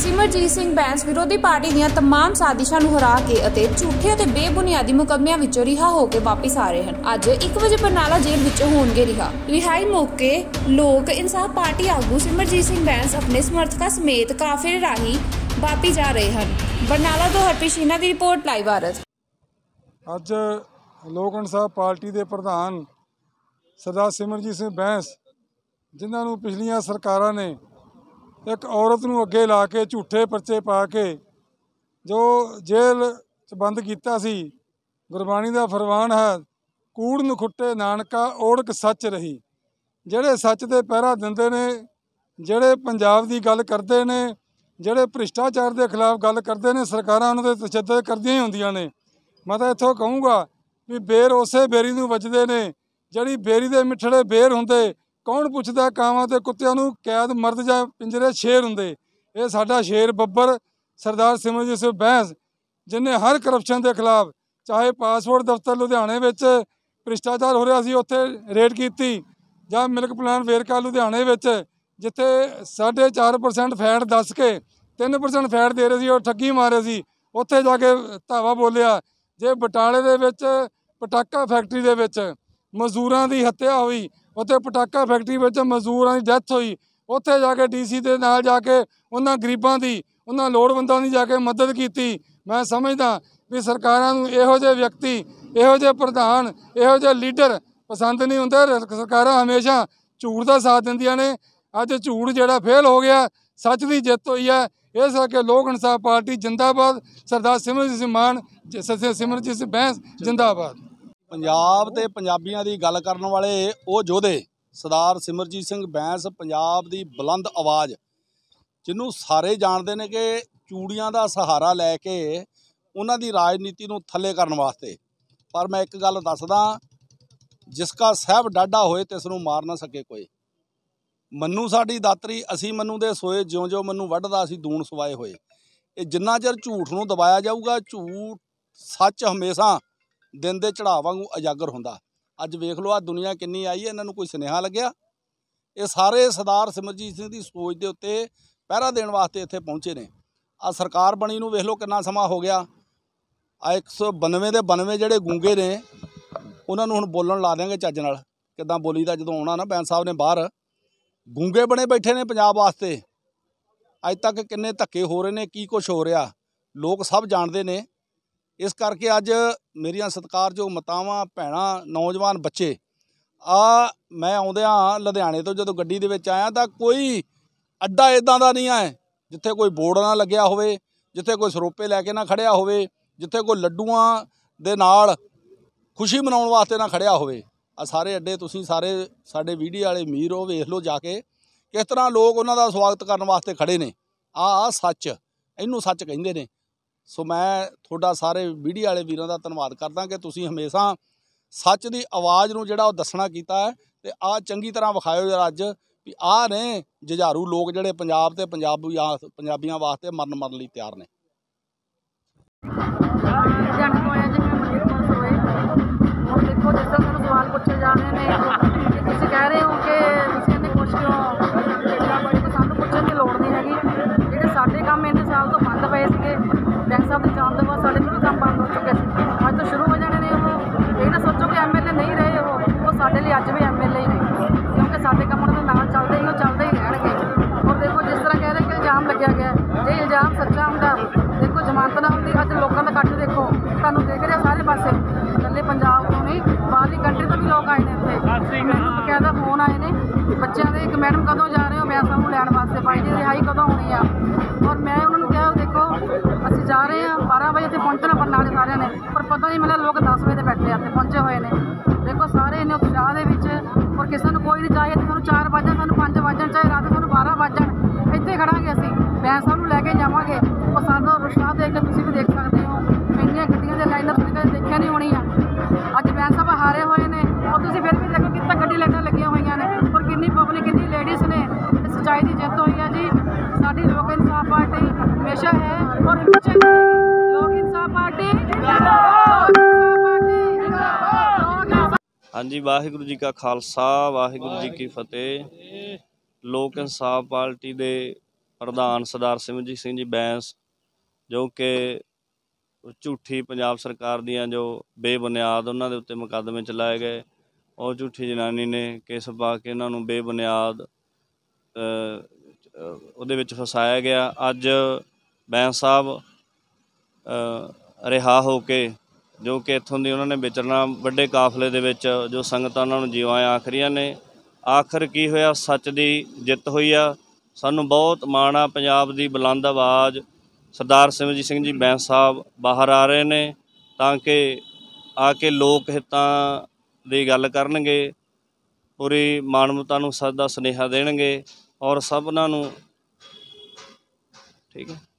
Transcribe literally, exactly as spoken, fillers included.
सिमरजीत सिंह बैंस विरोधी पार्टी ਦੀਆਂ तमाम साजिशां ਨੂੰ हरा के ਅਤੇ ਝੂਠੇ ਅਤੇ ਬੇਬੁਨਿਆਦੀ ਮੁਕੱਦਮਿਆਂ ਵਿੱਚੋਂ ਰਿਹਾ ਹੋ ਕੇ ਵਾਪਸ ਆ ਰਹੇ ਹਨ। ਅੱਜ ਇੱਕ ਵਜੇ ਬਰਨਾਲਾ ਜੇਲ੍ਹ ਵਿੱਚੋਂ ਹੋਣਗੇ ਰਿਹਾ। ਰਿਹਾਈ ਮੌਕੇ ਲੋਕ ਇਨਸਾਫ ਪਾਰਟੀ ਆਗੂ ਸਿਮਰਜੀਤ ਸਿੰਘ बैंस ਆਪਣੇ ਸਮਰਥਕਾਂ ਸਮੇਤ ਕਾਫਲੇ ਰਾਹੀਂ ਵਾਪਸ ਜਾ ਰਹੇ ਹਨ। ਬਰਨਾਲਾ ਤੋਂ ਹਰਪ੍ਰੀਤ ਸ਼ੀਨਾ ਦੀ ਰਿਪੋਰਟ ਲਾਈਵ ਭਾਰਤ। ਅੱਜ ਲੋਕ ਇਨਸਾਫ ਪਾਰਟੀ ਦੇ ਪ੍ਰਧਾਨ ਸਰਦਾਰ ਸਿਮਰਜੀਤ ਸਿੰਘ बैंस ਜਿਨ੍ਹਾਂ ਨੂੰ ਪਿਛਲੀਆਂ ਸਰਕਾਰਾਂ ਨੇ एक औरत नूं अगे ला के झूठे परचे पा के जो जेल च बंद किया सी, गुरबाणी का फरमान है कूड़ नखुट्टे नानका ओढ़क सच रही। जेड़े सच दे पहरा दिंदे ने, जेड़े पंजाब की गल करते ने, जेड़े भ्रिष्टाचार के खिलाफ गल करते हैं, सरकारां उन्हां ते तशद्दद करदियां ही हुंदियां ने। मैं तो इत्थों कहूँगा भी बेर उसे बेरी नूं वजदे ने जिहड़ी बेरी दे मिठड़े बेर हुंदे। कौन पुछदा कावां ते कुत्तियां नूं कैद मर्द जां पिंजरे शेर हुंदे। ये साडा शेर बब्बर सरदार सिमरजीत सिंह बैंस जिन्हें हर करप्शन के खिलाफ, चाहे पासपोर्ट दफ्तर लुधियाने विच भ्रिष्टाचार हो रहा सी उत्थे रेड की, जां मिल्क प्लान वेरका लुधियाने विच जिथे साढ़े चार परसेंट फैट दस के तीन परसेंट फैट दे रहे सी और ठगी मारे सी, उत्थे जाके धावा बोलिया। जे बटाले दे विच पटाका फैक्ट्री दे विच मजदूरां दी हत्या हुई, उत्थे पटाका फैक्ट्री में मजदूरों की डैथ हुई, उत्थे जाके डी सी के नाल जाके उन्होंने गरीबों की, उन्होंने लोड़वंदों की जाके मदद की। मैं समझदा भी सरकारां नूं इहो जिहे व्यक्ति, इहो जिहे प्रधान, इहो जिहे लीडर पसंद नहीं हुंदे। सरकारां हमेशा झूठ का साथ दिंदियां ने। अज झूठ जिहड़ा फेल हो गया, सच की जित हुई है। इस करके लोक इंसाफ पार्टी जिंदाबाद, सरदार सिमरजीत सिंह मान सिमरजीत सिंह बैंस जिंदाबाद। पंजाब ते पंजाबियों की गल करने वाले वो योधे सरदार सिमरजीत सिंह बैंस पंजाब की बुलंद आवाज़, जिन्हों सारे जानते हैं कि चूड़ियां का सहारा लैके उन्हां दी राजनीति नूं थले करन वास्ते। पर मैं एक गल दसदा, जिसका साहब डाढा होए तिस नूं मार ना सके कोई। मन्नू साडी दातरी, असी मन्नू दे सोए, ज्यों ज्यों मन्नू वढदा असी दूण सवाए होए। ये जिन्ना चਿਰ झूठ नूं दबाया जाऊगा, झूठ सच हमेशा दिन के चढ़ाव वांगू उजागर होंदा। अज वेख लो आ दुनिया किन्नी आई है, इन्हों कोई सुनेहा लग्या? ये सारे सरदार सिमरजीत सिंह की सोच के उत्ते पहरा देने वास्ते इत्थे पहुँचे ने। आ सरकार बनी नूं वेख लो कितना समा हो गया। आ एक सौ बानवे के बानवे जोड़े गूंगे ने, उन्होंने हुण बोलन ला देंगे चज नाल। किदां बोली दा जदों आउणा ना बैंस साहब ने बाहर, गूंगे बने बैठे ने पंजाब वास्ते। अज तक किन्ने धक्के हो रहे ने, की कुछ हो रहा लोग सब जानते ने। इस करके अज मेरिया सत्कारयोग मातावां भैणां नौजवान बच्चे आ मैं आउंदियां लुधियाने तो जो गड्डी दे विच आया तो कोई अड्डा इदां दा नहीं है जिथे कोई बोर्ड ना लग्या होवे, जिथे कोई सरोपे लैके ना खड़िया होवे, जिथे कोई लड्डूआं दे नाल खुशी मनाउण वास्ते ना खड़िया होवे। आ सारे अड्डे तुसीं सारे साडे वीडियो वाले मीर हो वेख लो जाके किस तरह लोग उन्हां दा स्वागत करन वास्ते खड़े ने। आ आ सच, इनू सच कहिंदे ने। सो मैं थोड़ा सारे वीडियो वाले वीरों का धन्यवाद करदा कि तुसीं हमेशा सच की आवाज़ नूं जिहड़ा दसना कीता है। ते आ चंगी तरह विखाओ यार अज भी आ ने जुझारू लोग जिहड़े पंजाब ते पंजाबी पंजाबियां वास्ते मरन मरन लई तैयार ने। देखो जिस तरह सवाल पूछे जा रहे हैं, तुसीं कह रहे हो कि तुसीं इन्ने खुश क्यों? सानूं पुछण की लोड़ नहीं हैगी। जिहड़े साडे काम इन्ने साल तो बंद पए सीगे, बैंस साहब के जान तो बाद साढ़े भी काम बंद हो चुके थे, अज तो शुरू हो जाने ने। वो ये ना सोचो कि एम एल ए नहीं रहे, वो वो साढ़े लिए अज भी एम एल ए ही ने, क्योंकि साढ़े काम उन्होंने नाल चलते ही चलते ही रहणगे। और देखो जिस तरह कह रहे कि इल्जाम लग्या गया, जे इल्जाम सच्चा हुंदा देखो जमानत ना हुंदी, अज लोगों का कट्ठ देखो तुहानूं देख रहे सारे पासे, कल्ले पंजाब तो नहीं बाहरली कंट्री तो भी लोग आए हैं इत्थे। मैनूं बकायदा फोन आए ने बच्चों के, एक मैडम कदों जा रहे हो बैंस साहब लैण वास्ते, भाई जी रिहाई कदों होनी आ? और मैं उन्होंने कहा देखो असीं जा रहे हैं बारह बजे इत्थे पहुँचना बरनाले सारिਆਂ ने, पर पता नहीं मिला लोग दस बजे बैठे इत्थे पहुँचे हुए हैं। देखो सारे इन्ने उत्साह दे विच, और किसी को कोई नहीं चाहे सानूं चार वजन सानूं पंज वजन चाहे रात सानूं बारह वजन इत्थे खड़ांगे असीं बैंस साहब नूं लैके जावांगे। और साडा उत्साह देख के तुसीं भी देख सकते हो, इंनियां गड्डियां दे लाइनअप तुसीं कदे देखिया नहीं होनी आ। अज बैंस साहब हारे हुए हैं और तुसीं फिर भी देखो कितना गड्डी लाइनां लगियां होईयां ने, और किन्नी पब्लिक किन्नी लेडीज़ ने। सच्चाई की जित हुई है जी। साडी लोक इंसाफ पार्टी हमेशा है और हमेशा लोक इंसाफ पार्टी। हाँ जी, वाहिगुरू जी का खालसा वाहिगुरू जी की फतेह। लोक इंसाफ पार्टी के ਪ੍ਰਧਾਨ ਸਰਦਾਰ ਸਿਮਰਜੀਤ ਸਿੰਘ ਜੀ ਬੈਂਸ, ਜੋ ਕਿ ਝੂਠੀ ਪੰਜਾਬ ਸਰਕਾਰ ਦੀਆਂ ਜੋ ਬੇਬੁਨਿਆਦ ਉਹਨਾਂ ਦੇ ਉੱਤੇ ਮੁਕੱਦਮੇ ਚਲਾਏ ਗਏ, ਉਹ ਝੂਠੀ ਜਨਾਨੀ ਨੇ ਕੇਸ ਪਾ ਕੇ ਉਹਨਾਂ ਨੂੰ ਬੇਬੁਨਿਆਦ ਉਹਦੇ ਵਿੱਚ ਫਸਾਇਆ ਗਿਆ। ਅੱਜ ਬੈਂਸ ਸਾਹਿਬ ਰਿਹਾ ਹੋ ਕੇ, ਜੋ ਕਿ ਇੱਥੋਂ ਦੀ ਉਹਨਾਂ ਨੇ ਵਿਚਰਨਾ ਵੱਡੇ ਕਾਫਲੇ ਦੇ ਵਿੱਚ, ਜੋ ਸੰਗਤਾਂ ਉਹਨਾਂ ਨੂੰ ਜੀਵਾਂ ਆਖਰੀਆਂ ਨੇ। ਆਖਰ ਕੀ ਹੋਇਆ? ਸੱਚ ਦੀ ਜਿੱਤ ਹੋਈ ਆ। ਸਾਨੂੰ ਬਹੁਤ ਮਾਣ ਆ। ਪੰਜਾਬ ਦੀ ਬੁਲੰਦ ਆਵਾਜ਼ ਸਰਦਾਰ ਸਿਮਰਜੀਤ ਸਿੰਘ ਜੀ ਬੈਂਸ ਸਾਹਿਬ ਬਾਹਰ ਆ ਰਹੇ ਨੇ, ਤਾਂ ਕਿ ਆ ਕੇ ਲੋਕ ਹਿੱਤਾਂ ਦੀ ਗੱਲ ਕਰਨਗੇ, ਪੂਰੀ ਮਾਨਵਤਾ ਨੂੰ ਸੱਚ ਦਾ ਸੁਨੇਹਾ ਦੇਣਗੇ ਔਰ ਸਭਨਾਂ ਨੂੰ। ਠੀਕ ਹੈ।